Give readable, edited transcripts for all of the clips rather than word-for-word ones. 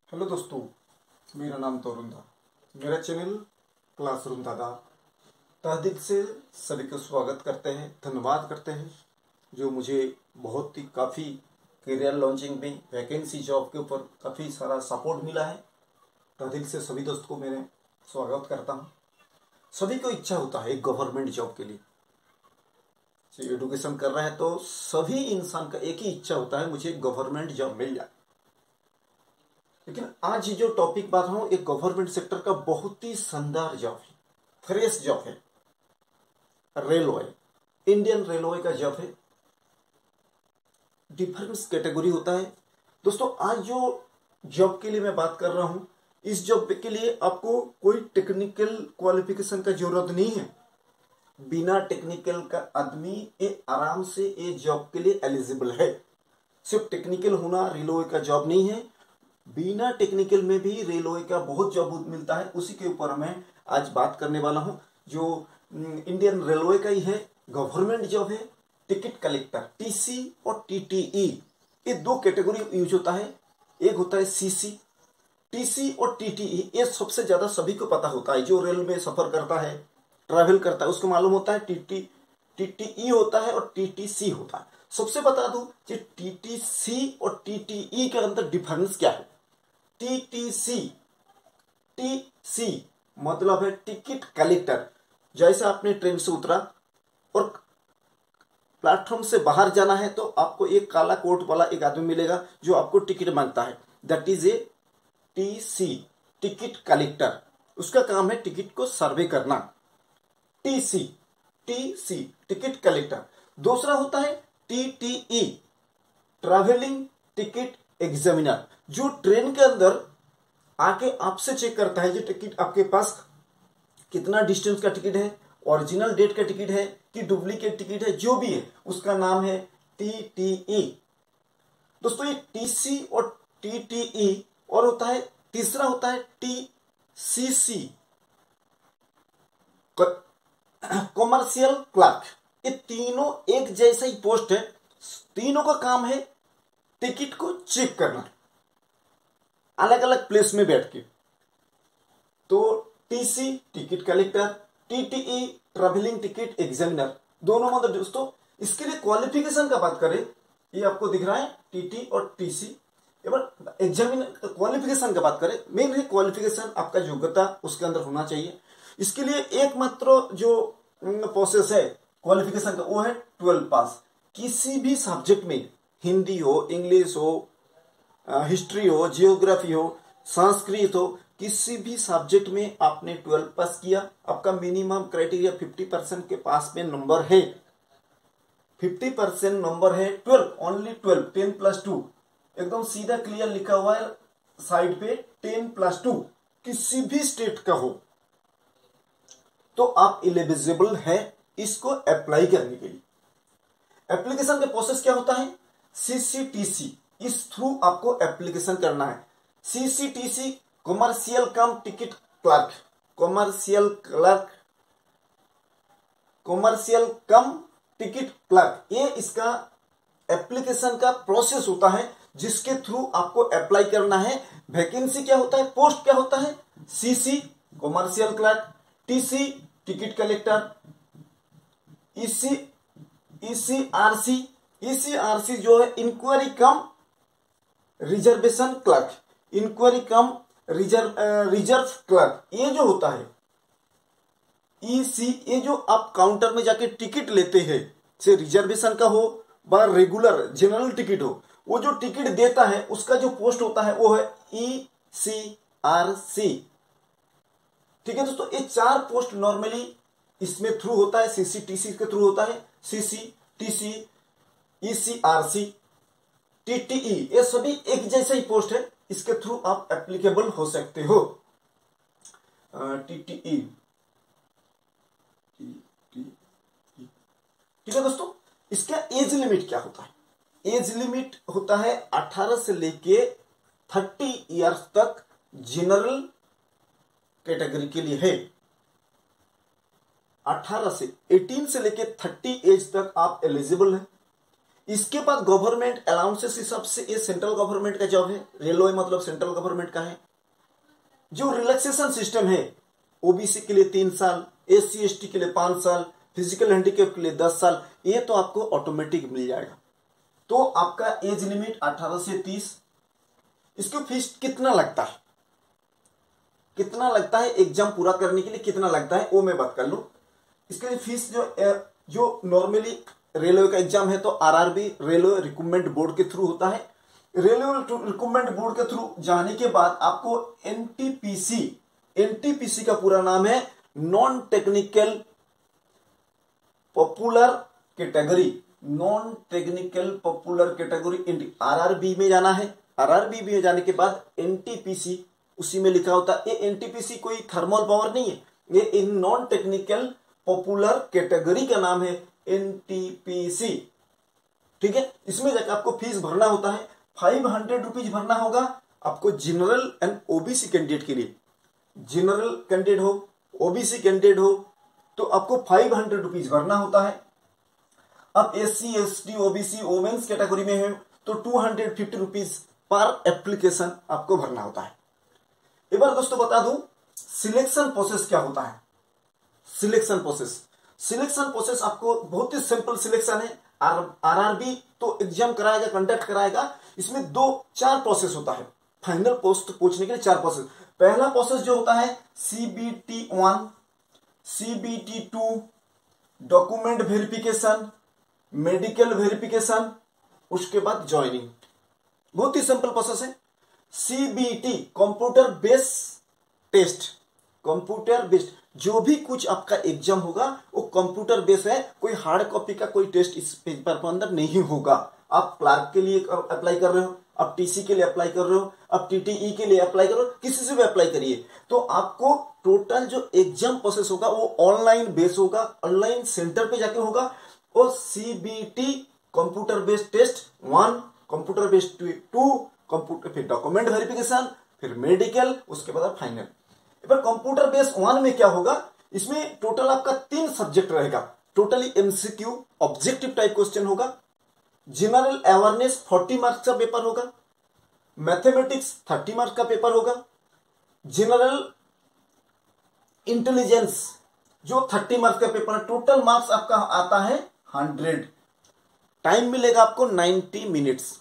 Hello दोस्तों, मेरा नाम तरुण था। मेरा चैनल क्लासरूम दादा तहे दिल से सभी को स्वागत करते हैं, धन्यवाद करते हैं जो मुझे बहुत ही काफ़ी करियर लॉन्चिंग में वैकेंसी जॉब के ऊपर काफ़ी सारा सपोर्ट मिला है। तहे दिल से सभी दोस्तों को मेरे स्वागत करता हूँ। सभी को इच्छा होता है एक गवर्नमेंट जॉब के लिए। एडुकेशन कर रहे हैं तो सभी इंसान का एक ही इच्छा होता है, मुझे गवर्नमेंट जॉब मिल जाए। लेकिन आज जो टॉपिक बात रहा हूं, एक गवर्नमेंट सेक्टर का बहुत ही शानदार जॉब है, फ्रेश जॉब है। रेलवे, इंडियन रेलवे का जॉब है। डिफरेंस कैटेगरी होता है। दोस्तों, आज जो जॉब के लिए मैं बात कर रहा हूं, इस जॉब के लिए आपको कोई टेक्निकल क्वालिफिकेशन का जरूरत नहीं है। बिना टेक्निकल का आदमी ये आराम से ये जॉब के लिए एलिजिबल है। सिर्फ टेक्निकल होना रेलवे का जॉब नहीं है, बिना टेक्निकल में भी रेलवे का बहुत जॉब मिलता है। उसी के ऊपर मैं आज बात करने वाला हूं, जो इंडियन रेलवे का ही है, गवर्नमेंट जॉब है। टिकट कलेक्टर, टीसी और टीटीई, ये दो कैटेगरी यूज होता है। एक होता है सीसी, टीसी और टीटीई। ये सबसे ज्यादा सभी को पता होता है, जो रेल में सफर करता है, ट्रैवल करता है, उसको मालूम होता है टीटीई होता है और टीटीसी होता है। सबसे बता दूं कि टीटीसी और टीटीई के अंदर डिफरेंस क्या है। टीटीसी, टीसी मतलब है टिकट कलेक्टर। जैसे आपने ट्रेन से उतरा और प्लेटफॉर्म से बाहर जाना है तो आपको एक काला कोट वाला एक आदमी मिलेगा जो आपको टिकट मांगता है। That is a TC, ticket collector. उसका काम है टिकट को सर्वे करना। TC, TC ticket collector. दूसरा होता है टीटीई, ट्रैवलिंग टिकट एग्जामिनर, जो ट्रेन के अंदर आके आपसे चेक करता है ये टिकट आपके पास कितना डिस्टेंस का टिकट है, ओरिजिनल डेट का टिकट है कि डुप्लीकेट टिकट है, जो भी है उसका नाम है टीटीई। दोस्तों, ये टीसी और टीटीई और होता है, तीसरा होता है टीसीसी, कॉमर्शियल क्लर्क। ये तीनों एक जैसा ही पोस्ट है। तीनों का काम है टिकट को चेक करना, अलग अलग प्लेस में बैठ के। तो TC ticket collector, TTE travelling ticket examiner, दोनों मतलब दोस्तों इसके लिए क्वालिफिकेशन का बात करें, ये आपको दिख रहा है टीटी और टीसी। एग्जामिनर क्वालिफिकेशन का बात करें, मेन है क्वालिफिकेशन, आपका योग्यता उसके अंदर होना चाहिए। इसके लिए एकमात्र जो प्रोसेस है क्वालिफिकेशन का, वो है 12 पास। किसी भी सब्जेक्ट में, हिंदी हो, इंग्लिश हो, हिस्ट्री हो, जियोग्राफी हो, संस्कृत हो, किसी भी सब्जेक्ट में आपने 12 पास किया, आपका मिनिमम क्राइटेरिया 50% के पास में नंबर है। 50% नंबर है, 12, ओनली 12, 10+2, एकदम सीधा क्लियर लिखा हुआ है साइड पे, 10+2 किसी भी स्टेट का हो तो आप एलिजिबल है इसको अप्लाई करने के लिए। एप्लीकेशन का प्रोसेस क्या होता है, सीसीटीसी, इस थ्रू आपको एप्लीकेशन करना है। CCTC commercial cum ticket clerk, commercial clerk, commercial cum ticket clerk, ये इसका एप्लीकेशन का प्रोसेस होता है जिसके थ्रू आपको अप्लाई करना है। वैकेंसी क्या होता है, पोस्ट क्या होता है, CC commercial clerk, TC ticket collector, ECRC, ECRC जो है enquiry cum reservation clerk, enquiry cum reserve clerk. ये जो होता है ये जो आप काउंटर में जाके टिकट लेते हैं, से रिजर्वेशन का हो व रेगुलर जनरल टिकट हो, वो जो टिकट देता है उसका जो पोस्ट होता है वो है ईसीआरसी। ठीक है दोस्तों, ये 4 पोस्ट नॉर्मली इसमें थ्रू होता है, सीसीटीसी के थ्रू होता है, सीसी, टीसी, ईसीआरसी, टीटीई, ये सभी एक जैसा ही पोस्ट है, इसके थ्रू आप एप्लीकेबल हो सकते हो। टीटीई, ठीक है दोस्तों, इसका एज लिमिट क्या होता है, एज लिमिट होता है 18 से लेके 30 इयर्स तक जनरल कैटेगरी के लिए है। 18 से 18 से लेके 30 एज तक आप एलिजिबल हैं। इसके बाद गवर्नमेंट अलाउंसेस हिसाब से ये सेंट्रल गवर्नमेंट का जॉब है। रेलवे मतलब सेंट्रल गवर्नमेंट का है। जो रिलैक्सेशन सिस्टम है, ओबीसी के लिए 3 साल, एससी एसटी के लिए 5 साल, फिजिकल हैंडीकैप के लिए 10 साल, ये तो आपको ऑटोमेटिक मिल जाएगा। तो आपका एज लिमिट 18 से 30। इसकी फीस कितना लगता है, कितना लगता है एग्जाम पूरा करने के लिए, कितना लगता है वो मैं बात कर लूं। इसके लिए फीस जो नॉर्मली रेलवे का एग्जाम है तो आरआरबी रेलवे रिक्रूटमेंट बोर्ड के थ्रू होता है। रेलवे रिक्रूटमेंट बोर्ड के थ्रू जाने के बाद आपको एनटीपीसी, एनटीपीसी का पूरा नाम है non technical popular category, non technical popular category RRB में जाना है। आरआरबी में जाने के बाद एनटीपीसी उसी में लिखा होता है। ये एनटीपीसी कोई थर्मल पावर नहीं है, ये इन नॉन टेक्निकल पॉपुलर कैटेगरी का नाम है एनटीपीसी। ठीक है, इसमें जाकर आपको फीस भरना होता है। 500 रुपीज भरना होगा आपको जनरल एंड ओबीसी कैंडिडेट के लिए। जनरल कैंडिडेट हो, ओबीसी कैंडिडेट हो तो आपको 500 रुपीज भरना होता है। अब SC ST OBC women's category में है तो 250 रुपीज पर एप्लीकेशन आपको भरना होता है। एक बार दोस्तों बता दूं सिलेक्शन प्रोसेस क्या होता है। सिलेक्शन प्रोसेस आपको बहुत ही सिंपल सिलेक्शन है। आरआरबी तो एग्जाम कराएगा, कंडक्ट कराएगा। इसमें 4 प्रोसेस होता है। फाइनल पोस्ट पूछने के लिए 4 प्रोसेस। पहला प्रोसेस जो होता है CBT 1, CBT 2, document verification, medical verification, उसके बाद ज्वाइनिंग। बहुत ही सिंपल प्रोसेस है। CBT computer based test, computer based जो भी कुछ आपका एग्जाम होगा वो कंप्यूटर बेस्ड है। कोई हार्ड कॉपी का कोई टेस्ट इस पेपर के अंदर नहीं होगा। आप क्लार्क के लिए अप्लाई कर रहे हो, आप टीसी के लिए अप्लाई कर रहे हो, आप टीटीई के लिए अप्लाई कर रहे हो, किसी से भी अप्लाई करिए तो आपको टोटल जो एग्जाम प्रोसेस होगा वो ऑनलाइन बेस होगा, ऑनलाइन सेंटर पे जाके होगा। और CBT computer based test 1, computer based 2, computer फिर डॉक्यूमेंट वेरिफिकेशन, फिर मेडिकल, उसके बाद फाइनल। कंप्यूटर बेस्ड 1 में क्या होगा, इसमें टोटल आपका 3 सब्जेक्ट रहेगा। Totally MCQ objective type question होगा। जनरल अवेयरनेस 40 मार्क्स का पेपर होगा। मैथमेटिक्स 30 मार्क्स का पेपर होगा। जनरल इंटेलिजेंस जो 30 मार्क्स का पेपर है। टोटल मार्क्स आपका आता है 100। टाइम मिलेगा आपको 90 मिनट्स।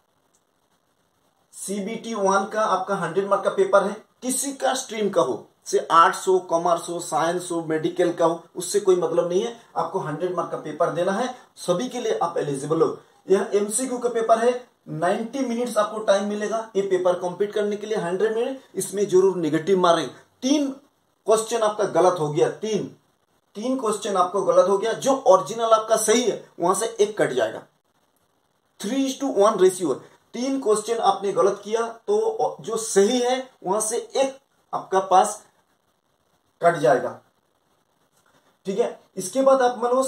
CBT 1 का आपका 100 मार्क का पेपर है। किसी का स्ट्रीम का हो, से आर्ट्स हो, कॉमर्स हो, साइंस हो, मेडिकल का हो, उससे कोई मतलब नहीं है। आपको 100 मार्क का पेपर देना है। सभी के लिए आप एलिजिबल हो। यह MCQ का पेपर है। 90 मिनट्स आपको टाइम मिलेगा ये पेपर कंप्लीट करने के लिए। 100 मिनट इसमें जरूर नेगेटिव मार्किंग। 3 क्वेश्चन आपका गलत हो गया, 3 क्वेश्चन आपको गलत हो गया, जो ओरिजिनल आपका सही है वहां से 1 कट जाएगा। 3:1 रेशियो। 3 क्वेश्चन आपने गलत किया तो जो सही है वहां से 1 आपका पास कट जाएगा। ठीक है, इसके बाद आप मानो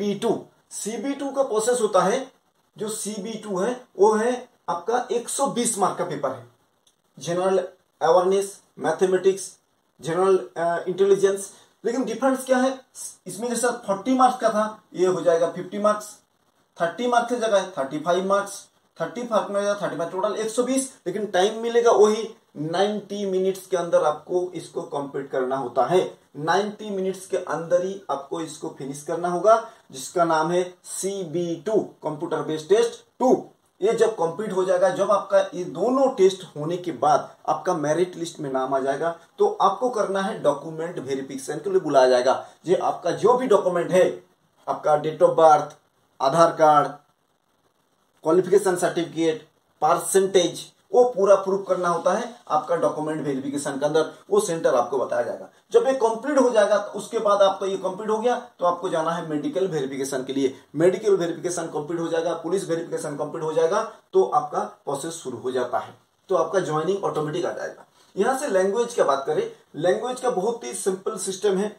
CB2 का प्रोसेस होता है। जो CB2 है वो है आपका 120 मार्क का पेपर है। General awareness, mathematics, general intelligence. लेकिन डिफरेंस क्या है, इसमें जैसा 40 मार्क्स का था ये हो जाएगा 50 मार्क्स। 30 मार्क्स की जगह 35 मार्क्स, 35 में 35, टोटल 120। लेकिन टाइम मिलेगा वही 90 मिनट्स के अंदर आपको इसको कंप्लीट करना होता है। 90 मिनट्स के अंदर ही आपको इसको फिनिश करना होगा, जिसका नाम है CB2 कंप्यूटर बेस्ड टेस्ट 2। ये जब कंप्लीट हो जाएगा, जब आपका ये दोनों टेस्ट होने के बाद आपका मेरिट लिस्ट में नाम आ जाएगा तो आपको करना है डॉक्यूमेंट वेरिफिकेशन के लिए बुलाया जाएगा। ये आपका जो भी डॉक्यूमेंट है, आपका date of birth, Aadhaar card, qualification certificate, percentage, वो पूरा प्रूफ करना होता है आपका डॉक्यूमेंट वेरिफिकेशन के अंदर। वो सेंटर आपको बताया जाएगा। जब ये कंप्लीट हो जाएगा तो उसके बाद आपका ये कंप्लीट हो गया तो आपको जाना है मेडिकल वेरिफिकेशन के लिए। मेडिकल वेरिफिकेशन कंप्लीट हो जाएगा, पुलिस वेरिफिकेशन कंप्लीट हो जाएगा तो आपका प्रोसेस शुरू हो जाता है। तो आपका ज्वाइनिंग ऑटोमेटिक आ जाएगा। यहां से लैंग्वेज की बात करें, लैंग्वेज का बहुत ही सिंपल सिस्टम है।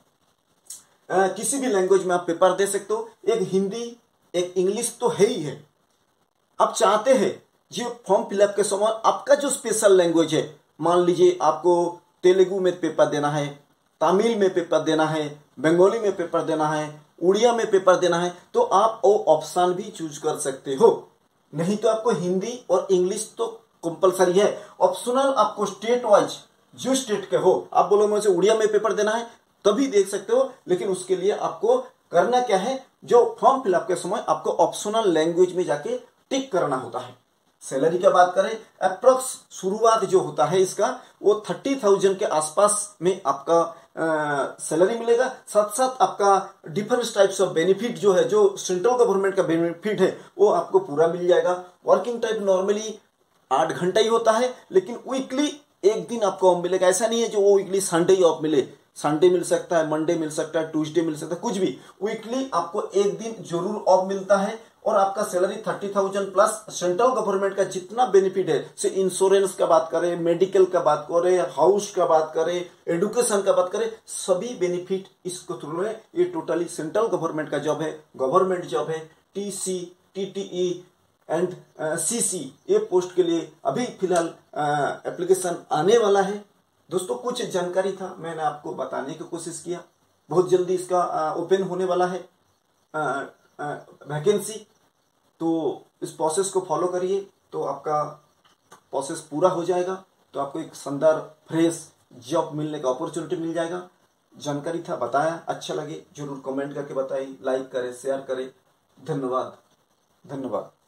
किसी भी लैंग्वेज में आप पेपर दे सकते हो। एक हिंदी, एक इंग्लिश तो है ही है। आप चाहते हैं जो फॉर्म फिलअप के समय आपका जो स्पेशल लैंग्वेज है, मान लीजिए आपको तेलुगु में पेपर देना है, तमिल में पेपर देना है, बंगाली में पेपर देना है, उड़िया में पेपर देना है तो आप वो ऑप्शन भी चूज कर सकते हो। नहीं तो आपको हिंदी और इंग्लिश तो कंपलसरी है। ऑप्शनल आपको स्टेट वाइज जो स्टेट के हो, आप बोलो मुझे उड़िया में पेपर देना है तभी देख सकते हो, लेकिन उसके लिए आपको करना क्या है, जो फॉर्म फिलअप के समय आपको ऑप्शनल लैंग्वेज में जाके टिक करना होता है। सैलरी की बात करें, अप्रोक्स शुरुआत जो होता है इसका वो 30,000 के आसपास में आपका सैलरी मिलेगा। साथ साथ आपका डिफरेंट टाइप्स ऑफ बेनिफिट जो है, जो सेंट्रल गवर्नमेंट का बेनिफिट है वो आपको पूरा मिल जाएगा। वर्किंग टाइप नॉर्मली 8 घंटा ही होता है, लेकिन वीकली एक दिन आपको ऑफ मिलेगा। ऐसा नहीं है जो वो वीकली संडे ही ऑफ मिले, संडे मिल सकता है, मंडे मिल सकता है, ट्यूसडे मिल सकता है, कुछ भी। वीकली आपको एक दिन जरूर ऑफ मिलता है और आपका सैलरी 30,000 प्लस सेंट्रल गवर्नमेंट का जितना बेनिफिट है, से इंश्योरेंस का बात करें, मेडिकल का बात करें, हाउस का बात करें, एडुकेशन का बात करें, सभी बेनिफिट इसको थ्रू है। ये टोटली सेंट्रल गवर्नमेंट का जॉब है, गवर्नमेंट जॉब है। टीसी, टीटीई एंड सीसी ये पोस्ट के लिए अभी फिलहाल एप्लीकेशन आने वाला है। दोस्तों कुछ जानकारी था, मैंने आपको बताने की कोशिश किया। बहुत जल्दी इसका ओपन होने वाला है वैकेंसी, तो इस प्रोसेस को फॉलो करिए तो आपका प्रोसेस पूरा हो जाएगा, तो आपको एक शानदार फ्रेश जॉब मिलने का अपॉर्चुनिटी मिल जाएगा। जानकारी था, बताया, अच्छा लगे जरूर कमेंट करके बताइए, लाइक करें, शेयर करें। धन्यवाद।